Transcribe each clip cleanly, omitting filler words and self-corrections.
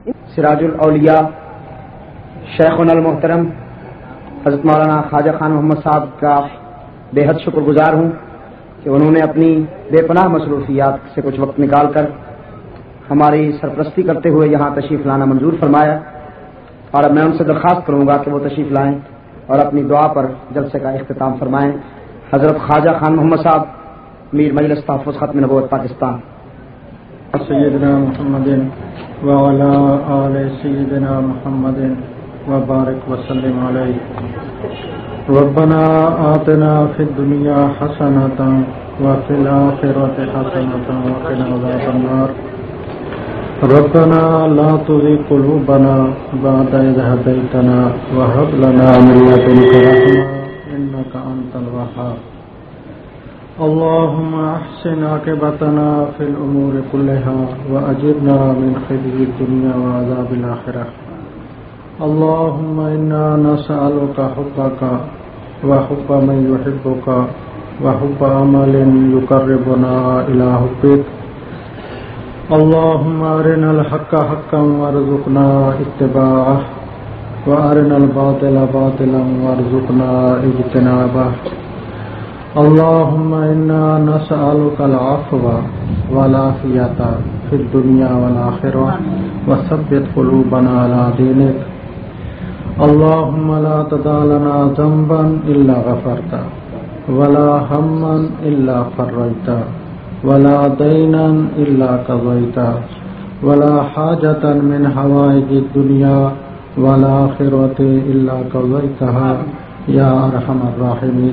سراج الاولیاء شیخنا المحترم حضرت مولانا خواجہ خان محمد صاحب کا بے حد شکر گزار ہوں کہ انہوں نے اپنی بے پناہ مصروفیات سے کچھ وقت نکال کر ہماری سرپرستی کرتے ہوئے یہاں تشریف لانا منظور فرمایا، اور اب میں ان سے درخواست کروں گا کہ وہ تشریف لائیں اور اپنی دعا پر جلسے کا اختتام فرمائیں۔ حضرت خواجہ خان محمد صاحب، میر مجلس تحفظ ختم نبوت پاکستان۔ سیدنا محمد وعلى آل سیدنا محمد وبارک وسلم علیہ۔ ربنا آتنا فی الدنیا حسنة وفی الآخرة حسنة وقنا عذاب النار۔ ربنا لا تزغ قلوبنا بعد إذ هديتنا وهب لنا من لدنك رحمة إنك أنت الوهاب۔ اللهم أحسن عاقبتنا في الأمور كلها وأجرنا من خزي الدنيا وعذاب الآخرة۔ اللهم إنا نسألك حبك وحب من يحبك وحب عمل يقربنا إلى حبك۔ اللهم أرنا الحق حقا وارزقنا اتباعه وأرنا الباطل باطلا وارزقنا اجتنابه۔ اللهم إنا نسألك العفو والعافية في الدنيا والآخرة وثبت قلوبنا على دينك۔ اللهم لا تدع لنا ذنبا إلا غفرته ولا هما إلا فرجته ولا دينا إلا قضيته ولا حاجة من حوائج الدنيا والآخرة إلا قضيتها يا أرحم الراحمين۔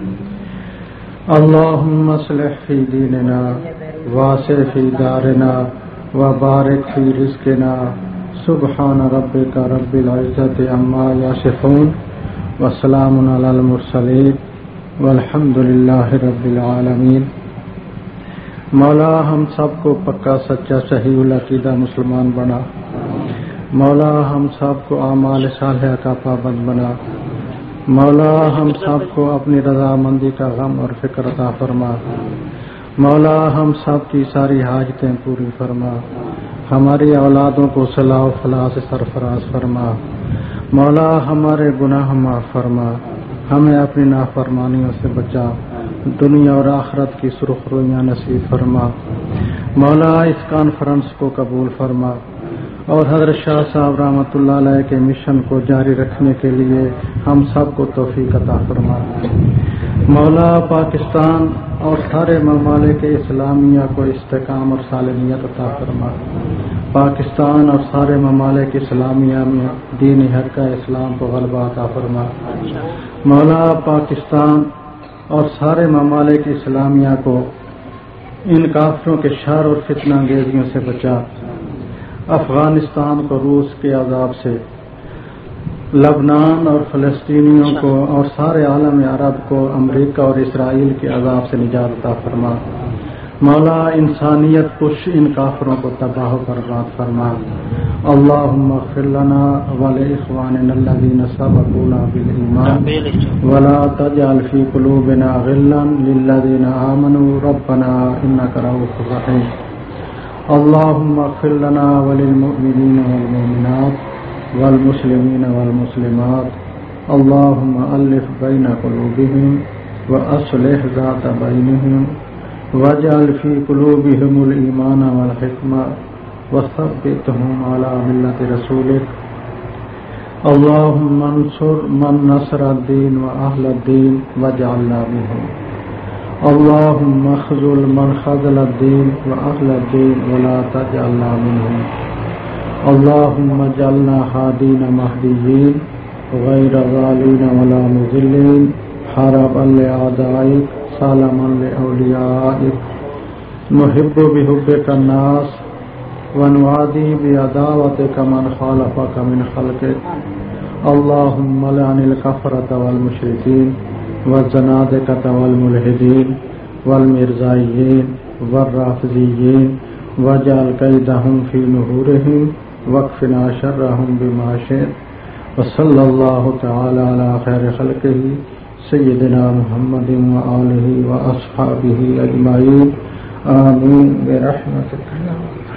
اللهم اصلح في ديننا واسع في دارنا وبارك في رزقنا۔ سبحان ربك رب العزة عما يصفون وسلام على المرسلين والحمد لله رب العالمین۔ مولا ہم سب کو پکا سچا صحیح العقیدہ مسلمان بنا۔ مولا ہم سب کو اعمال صالحہ کا پابند بنا۔ مولا ہم سب کو اپنی رضامندی کا غم اور فکر عطا فرما۔ مولا ہم سب کی ساری حاجتیں پوری فرما۔ ہماری اولادوں کو صلاح و فلاح سے سرفراز فرما۔ مولا ہمارے گناہ معاف فرما، ہمیں اپنی نافرمانیوں سے بچا، دنیا اور آخرت کی سرخ رویاں نصیب فرما۔ مولا اس کانفرنس کو قبول فرما اور حضرت شاہ صاحب رحمۃ اللہ علیہ کے مشن کو جاری رکھنے کے لیے ہم سب کو توفیق عطا فرما۔ مولا پاکستان اور سارے ممالک اسلامیہ کو استحکام اور سالمیت عطا فرما۔ پاکستان اور سارے ممالک اسلامیہ میں دین حق اسلام کو غلبہ عطا فرما۔ مولا پاکستان اور سارے ممالک اسلامیہ کو ان کافروں کے شر اور فتنہ انگیزیوں سے بچا۔ افغانستان کو روس کے عذاب سے، لبنان اور فلسطینیوں کو اور سارے عالم عرب کو امریکہ اور اسرائیل کے عذاب سے نجات عطا فرما۔ مولا انسانیت کش ان کافروں کو تباہ و برباد فرما۔ اللہم اغفر لنا ولاخواننا الذین سبقونا بالایمان ولا تجعل فی قلوبنا غلا للذین آمنوا ربنا انک رؤوف رحیم۔ اللہم اغفر لنا وللمؤمنین والمؤمنات والمسلمین والمسلمات۔ اللہم الف بین قلوبہم واصلح ذات بینہم واجعل فی قلوبہم الایمان والحکمہ وثبتہم علی ملت رسولک۔ اللہم انصر من نصر الدین واہل الدین واجعلنا منہم۔ اللہم اخذل من خذل الدین واہل الدین ولا تجعلنا منہم۔ اللہم اجعلنا ہادین مہدیین غیر ضالین ولا مضلین حاربا لأعدائک سالما لأولیائک نحب بحبک الناس ونعادی بعداوتک من خالفک من خلقک۔ اللہم لعن الکفرۃ والمشرکین والزنادقۃ والملحدین والمرزائیین والرافضیین واجعل کیدہم فی نحورہم واکفنا شرہم بما شئت۔ وصلی اللہ تعالی علی خیر خلقہ سیدنا محمد وآلہ واصحابہ اجمعین۔ آمین برحمتک۔